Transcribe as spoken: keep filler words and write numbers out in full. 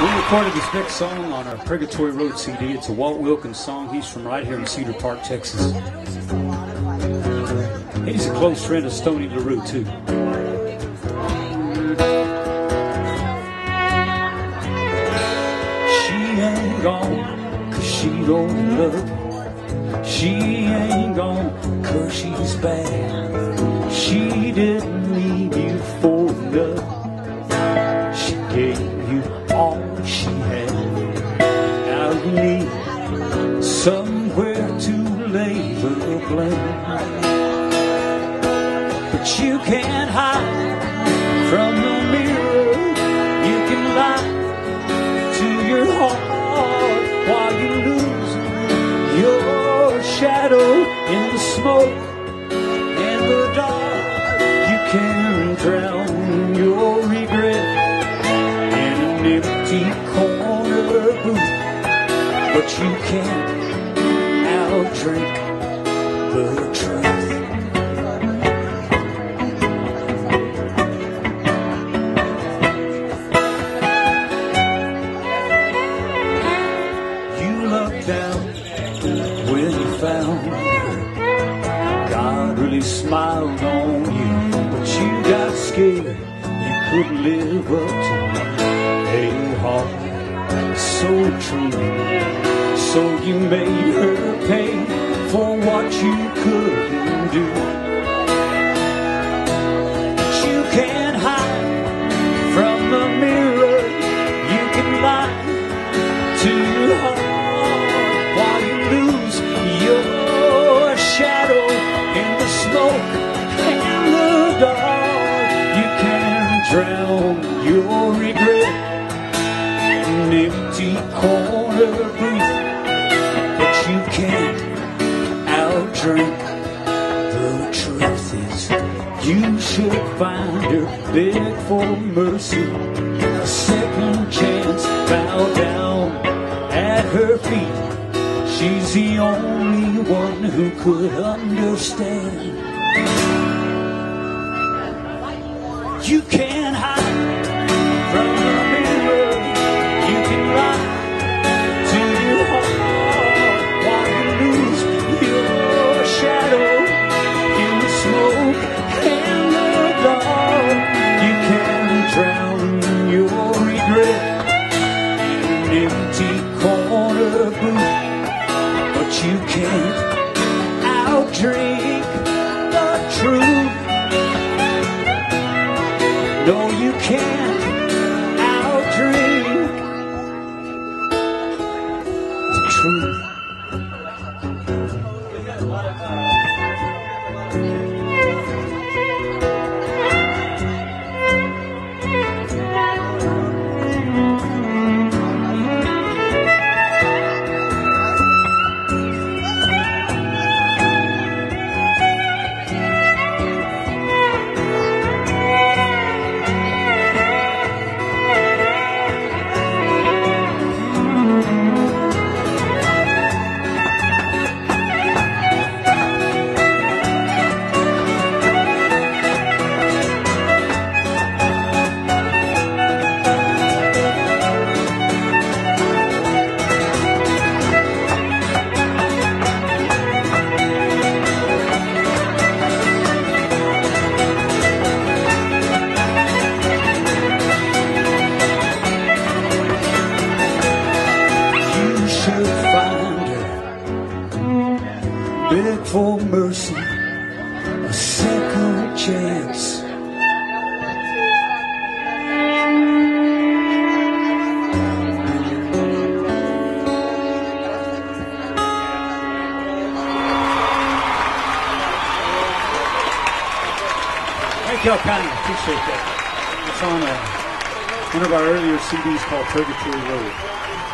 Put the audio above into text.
We recorded this next song on our Purgatory Road C D. It's a Walt Wilkins song. He's from right here in Cedar Park, Texas. He's a close friend of Stoney LaRue, too. She ain't gone 'cause she don't love you. She ain't gone 'cause she's bad. She didn't leave you for nothing. She gave you all she had. Now you need somewhere to lay the blame. But you can't hide from the mirror. You can lie to your heart while you lose your shadow in the smoke and the dark. You can drown your regret in an empty corner booth, but you can't outdrink the truth. You looked down when you found her. God really smiled on you, but you got scared. You couldn't live up to a heart so true. So you made her pay for what you couldn't do. But you can't hide from the mirror. You can lie to your heart while you lose your shadow in the smoke and the dark. You can drown your regret in an empty corner booth, but you can't outdrink the truth. Is you should find her, beg for mercy, a second chance, bow down at her feet. She's the only one who could understand. You can't hide from the mirror. You can lie to your heart while you lose your shadow in the smoke and the dark. You can drown your regret in an empty corner booth, but you can't outdrink the truth. No, you can't outdrink the truth. Beg for mercy, a second chance. Thank y'all kindly, appreciate that. It's on uh, one of our earlier C Ds called Purgatory Road.